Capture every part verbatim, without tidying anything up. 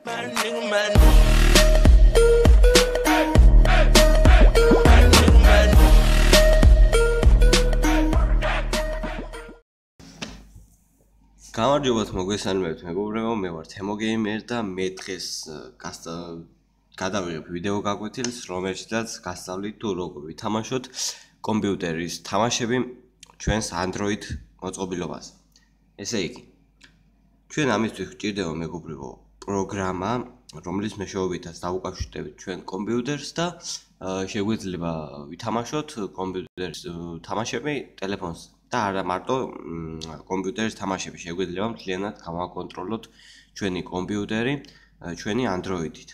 გამარჯობათ მოგესალმებით მეგობრებო, მე ვარ თემო გეიმერ და მე დღეს გადავიღებ ვიდეო გაკვეთილს, რომელშიც გასწავლით თუ როგორ ვითამაშოთ კომპიუტერის თამაშები ჩვენს Android მოწყობილობაზე. ესე იგი, ჩვენ ამისთვის გვჭირდება მეგობრებო პროგრამა, რომლის მეშვეობითაც დავუკავშირდებით ჩვენ კომპიუტერს და შეგვიძლია ვითამაშოთ კომპიუტერის თამაშები ტელეფონზე. და არა მარტო კომპიუტერის თამაშები შეგვიძლია მთლიანად გავაკონტროლოთ ჩვენი კომპიუტერი ჩვენი Android-ით.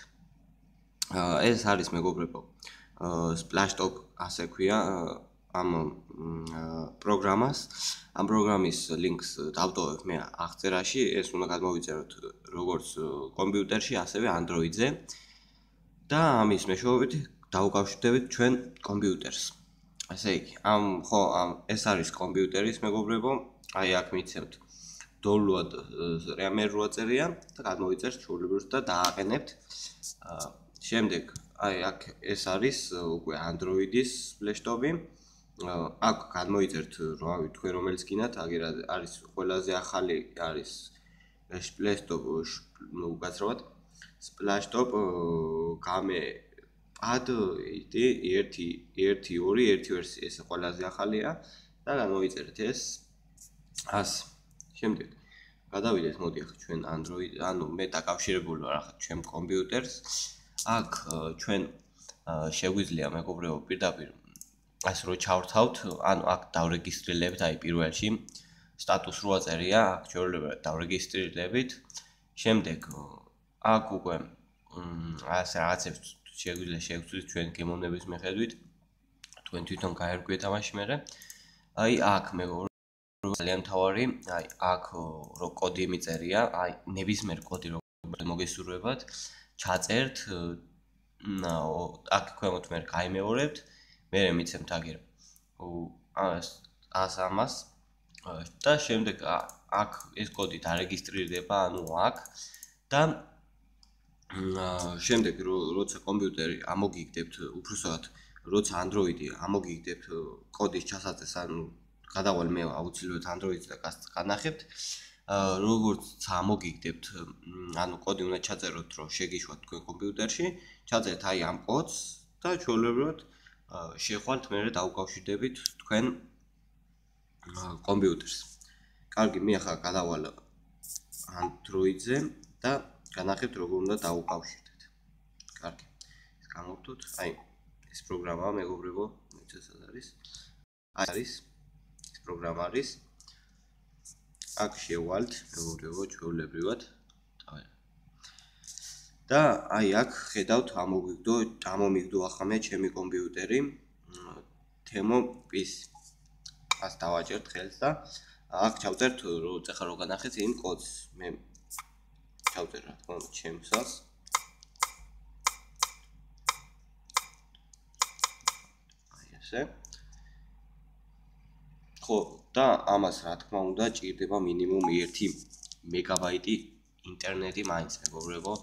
ეს არის მეგობრებო Splashtop ასე ქვია ამ პროგრამას. ამ პროგრამის ლინკს დავტოვებ მე აღწერაში, ეს უნდა გადმოვიწეროთ როგორც კომპიუტერში, ასევე Android-ზე. და ამის მეშვეობით დავუკავშირდებით ჩვენ კომპიუტერს. ასე იგი, ამ ხო ამ ეს არის კომპიუტერის მეგობრებო, აი აქ მიცემთ download RAM რვა წერია და გადმოვიწერთ ჩვეულებრივს და დააყენებთ. შემდეგ აი აქ ეს არის უკვე Android-ის Splashtop-ი. აქ გადმოიწერთ რა ვიცი თქვენ რომელიც გინათ, აგერ არის ყველაზე ახალი არის Splashtop, ну, გასწრაფად Splashtop game ad ერთი ერთი ორი ერთი ვერსია ეს ყველაზე ახალია და გამოვიწერეთ ეს ასი. შემდეგ გადავიდეთ მოდი ახლა ჩვენ Android, ანუ მე დაკავშირებული ვარ ახლა ჩვენ კომპიუტერს. აქ ჩვენ შეგვიძლია მეგობრებო პირდაპირ ასე რომ ჩავრთავთ, ანუ აქ დავრეგისტრირდებით, აი პირველში სტატუს რვა წერია, აქ შეიძლება დავრეგისტრირდებით. შემდეგ აქ უკვე ასე რაღაცებს შეგვიძლია შევცვლით ჩვენ გემოვნების მიხედვით. თქვენ თვითონ გაერკვიეთ ამაში მერე. აი აქ მეგობრებო ძალიან მთავარი, აი აქ რო კოდი მიწერია, აი ნებისმიერ კოდი რო მოგესურვებათ, ჩაწერთ. აქ ქვემოთ მე გაიმეორებთ, მერე მიცემთ აგერ ას ამას და შემდეგ აქ ეს კოდი დარეგისტრირდება, ანუ აქ და შემდეგ როცა კომპიუტერი ამოგიგდებთ, უბრალოდ როცა Android-ი ამოგიგდებთ კოდის ჩასაწეს, ანუ გადავალ მე აუცილებლად Android-ს და განახებთ. როგორც ამოგიგდებთ, ანუ კოდი უნდა ჩაწეროთ, რომ შეგიშვათ თქვენ კომპიუტერში, ჩაწერთ აი ამ კოდს და ჩვეულებრივად შეხვალთ მერე დაუკავშირდებით თქვენ კომპიუტერს. კარგი, მე ახლა გადავალ Android-ზე და განახებთ როგორ უნდა დაუკავშირდეთ. კარგი. ეს გამოვთოთ. აი ეს პროგრამაა მეგობრებო, მეცეს არის. აი არის ეს პროგრამა არის. აქ შევალთ მეგობრებო ჩვეულებრივად. და აი აქ ხედავთ ამოგიგდო, ამომიგდო ახლა მე ჩემი კომპიუტერი თემო პი სი. ას დავაჭერთ ხელს და აქ ჩავწერთ რომ ეხლა რო განახეთ იმ კოდს. მე ჩავწერ რა თქმა უნდა ჩემსას. აი ესე. ხო, და ამას რა თქმა უნდა ჭირდება მინიმუმ ერთი მეგაბაიტი ინტერნეტი მაინც მეგობრებო.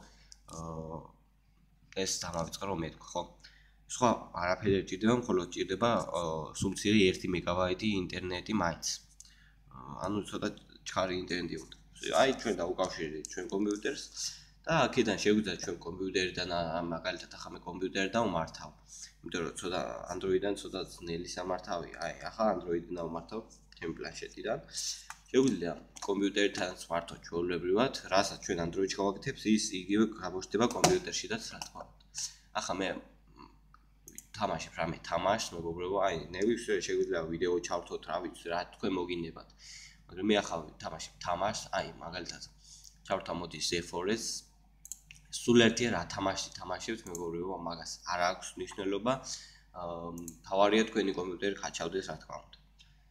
ეს დამავიწყრო მე თქვა, ხო? სხვა არაფერი არ ჭირდება, მხოლოდ ჭირდება სულცირე ერთი მეგაბაიტი ინტერნეტი მაინც. ანუ ცოტა ჩქარი ინტერნეტი უნდა. აი ჩვენ დაუკავშირდით ჩვენ კომპიუტერს და აქედან შეგვიძლია ჩვენ კომპიუტერიდან მაგალითად ახლა მე კომპიუტერიდან ვმართავ. იმიტომ რომ ცოტა Android-დან ცოტა ძნელი სამართავი. აი ახლა Android-დან ვმართავ ჩემ პლანშეტიდან. შეგვიძლია კომპიუტერითანაც ვმართოთ ჩვეულებრივად, რასაც ჩვენ Android-ში გავაკეთებთ, ის იგივე გამოჩნდება კომპიუტერშიც რა თქმა უნდა. ახლა მე თამაშებ რამე თამაშს მეგობრებო, აი ნევის შეგვიძლია ვიდეო ჩავრთოთ, რა ვიცი, რა თქვენ მოგინებათ. მაგრამ მე ახლა თამაშებ თამაშს, აი მაგალითად ჩავრთავ მოდი ზ ფორს. სულ ერთია რა თამაში თამაშებთ მეგობრებო, მაგას არ აქვს მნიშვნელობა. თავარია თქვენი კომპიუტერი ხაჩავდეს რა თქმა უნდა.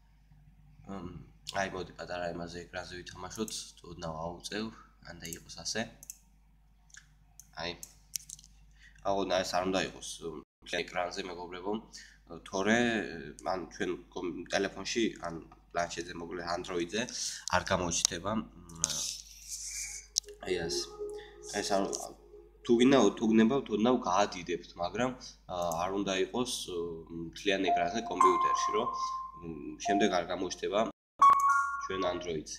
აი მოდი პატარა იმაზე ეკრანზე ვითამაშოთ, ოდნავ აუწევ, ანდა იყოს ასე. აი აღონა ეს არ უნდა იყოს ეკრანზე მეგობრებო, თორე ან ჩვენ ტელეფონში ან პლანშეტზე მოკლედ Android-ზე არ გამოჩნდება. აი ასე. ეს არ თუ გინდა თუ გნებავთ ოდნავ გაადიდებთ, მაგრამ არ უნდა იყოს მთლიან ეკრანზე კომპიუტერში, რომ შემდეგ არ გამოჩნდება ჩვენ Android-ზე.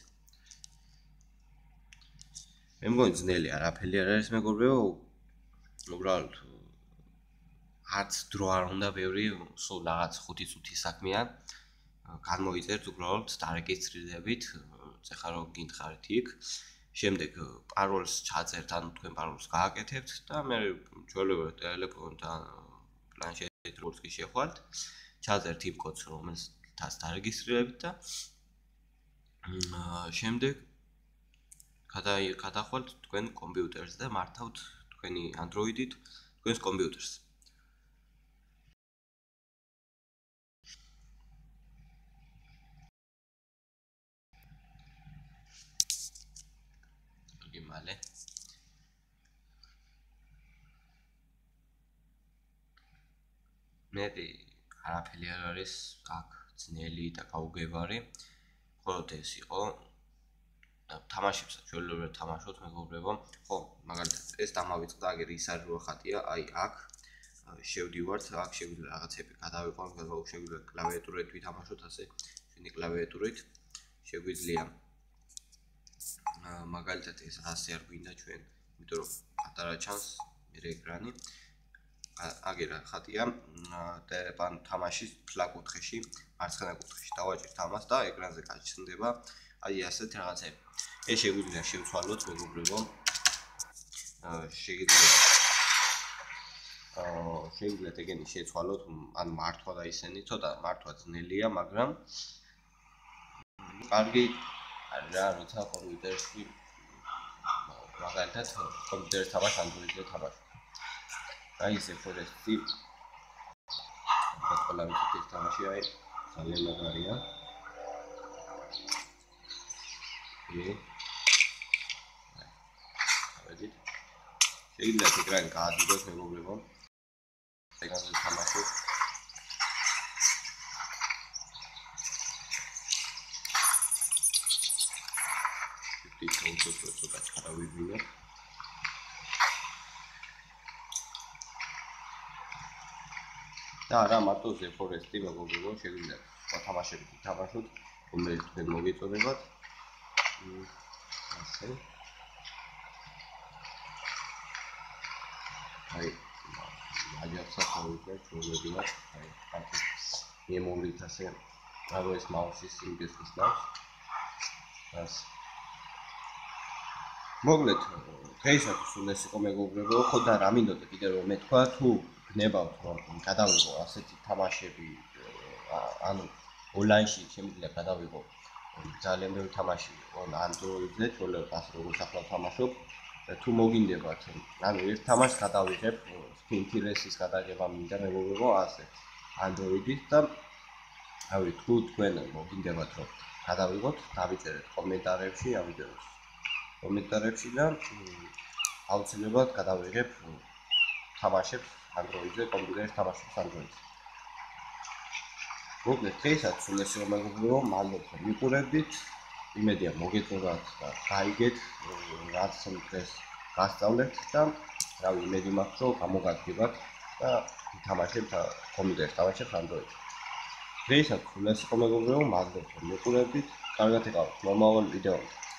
მე მგონი ძნელი არაფერი არ არის მეგობრებო, უბრალოდ არც დრო არ უნდა ბევრი, სულ რაღაც ხუთი წუთი საქმეა. განმოიწერთ უბრალოდ დარეგისტრირდებით, ეხლა რომ გითხარით იქ. შემდეგ პაროლს ჩაწერთ, ანუ თქვენ პაროლს გააკეთებთ და მე ჩვეულებრივ ტელეფონთან პლანშეტით როგორც კი შეხვალთ, ჩაწერთ იმ კოდს, რომელსაც დარეგისტრირებით და შემდეგ გადახვალთ თქვენ კომპიუტერს და მართავთ თქვენი Android-ით თქვენს კომპიუტერს. მალე მე არაფერი არ არის აქ ძნელი და გაუგებარი, მხოლოდ ეს იყო თამაშებსაც ჩვეულებრივ თამაშობთ მეგობრებო. ხო, მაგალითად ეს დამავიწყდა, აგერ ის არ რო ხატია, აი აქ შევდივართ, აქ შეგვიძლია რაღაცები გადავიყვანოთ, შეგვიძლია კლავიატურით ვითამაშოთ, ასე ჩვენი კლავიატურით შეგვიძლია მაგალითად ეს ასე არ გვინდა ჩვენ, იმიტომ რომ პატარა ჩანს მე ეკრანი. აგერ ხატია და თამაშის ფლა კუთხეში, მარცხენა კუთხეში დავაჭირთ ამას და ეკრანზე გაჩნდება აი ასეთ რაღაცები. ეს შეგვიძლია შევცვალოთ მეგობრებო. შეგიძლიათ აა შეგიძლიათ ეგენი შეცვალოთ, ანუ მართვა და ისენი ცოტა მართვა ძნელია, მაგრამ კარგი რა, როცა კომპიუტერში მაგალითად კომპიუტერში თამაშ Android-ზე თამაშობ. აი ესე ფორესტი ყველა ვიცით ეს თამაში აი ძალიან მაგარია. კი. ავედით. შეგიძლიათ ეკრანი გაადიდოთ მეგობრებო. ეკრანზე თამაშობ. თითოეულ ცოტა ჩარავიდნენ. და რა მარტო ზე ფორესტი მეგობრებო, შეგვიძლიათ სხვა თამაშები თამაშოთ, რომელიც თქვენ მოგეწონებათ. ასე. აი, აჯახსა თავიდან ჩვენებინა, აი, აქ მემორით ასე, რა ეს მაუსის სიმბესის ნავს. ასე. მოკლედ, დღეისათვის სულ ეს იყო მეგობრებო, ხო და რა მინდოდა კიდე რომ მეთქვა, თუ გნებავთ რომ გადავიღო ასეთი თამაშები, ანუ ონლაინში შემიძლია გადავიღო ძალიან ბევრი თამაში Android-ზე, ჩვეულებრივ ასე როგორც ახლა თამაშობ და თუ მოგინდებათ, ანუ ერთ თამაშს გადავიღებ, Pinterest-ის გადაღება მინდა მეგობრებო, ასე Android-ით და რავი, თუ თქვენ მოგინდებათ რომ გადავიღოთ, დავიწერეთ კომენტარებში ამ ვიდეოს. კომენტარებში და აუცილებლად გადავიღებ თამაშებს Android-ზე, კომპიუტერში თამაშობს Android-ზე. მოკლედ, დღეისათვის სულ ეს იყო მეგობრებო, მადლობთ რომ მიყურებდით. იმედია მოგეწონათ და გაიგეთ, რაც დღეს გასწავლეთ და რავი, იმედი მაქვს რომ გამოგაგდებათ და თამაშებთ კომპიუტერში, თამაშებთ Android-ზე. დღეისათვის სულ ეს იყო მეგობრებო, მადლობთ რომ მიყურებდით. კარგად იყავით მომავალ ვიდეომდე.